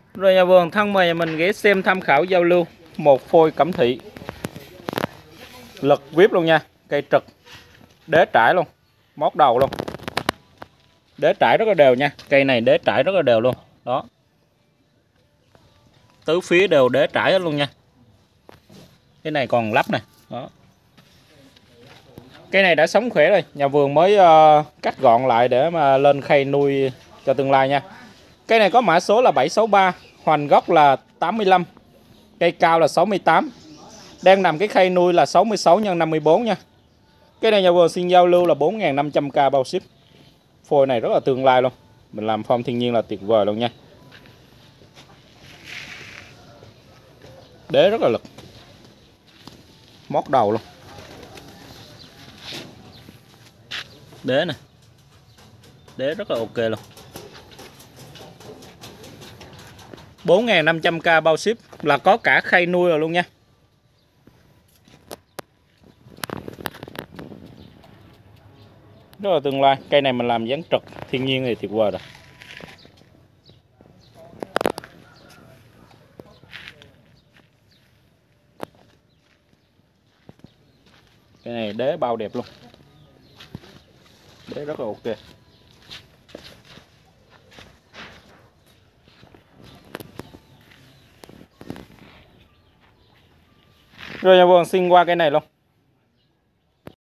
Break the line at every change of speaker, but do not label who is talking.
Rồi nhà vườn thân mời nhà mình ghé xem tham khảo giao lưu một phôi Cẩm Thị lực vip luôn nha, cây trực, đế trải luôn, mót đầu luôn, đế trải rất là đều nha, cây này đế trải rất là đều luôn đó, tứ phía đều đế trải hết luôn nha. Cái này còn lắp này đó, cây này đã sống khỏe rồi, nhà vườn mới cắt gọn lại để mà lên khay nuôi cho tương lai nha. Cây này có mã số là 763, hoành gốc là 85, cây cao là 68, đang nằm cái khay nuôi là 66 x 54 nha. Cái này nhà vườn xin giao lưu là 4.500k bao ship. Phôi này rất là tương lai luôn, mình làm form thiên nhiên là tuyệt vời luôn nha. Đế rất là lực, mót đầu luôn, đế nè, đế rất là ok luôn. 4.500k bao ship là có cả khay nuôi rồi luôn nha. Rất là tương lai, cây này mình làm dáng trực thiên nhiên thì tuyệt vời rồi. Cây này đế bao đẹp luôn, đế rất là ok. Rồi nhà vườn xin qua cây này luôn.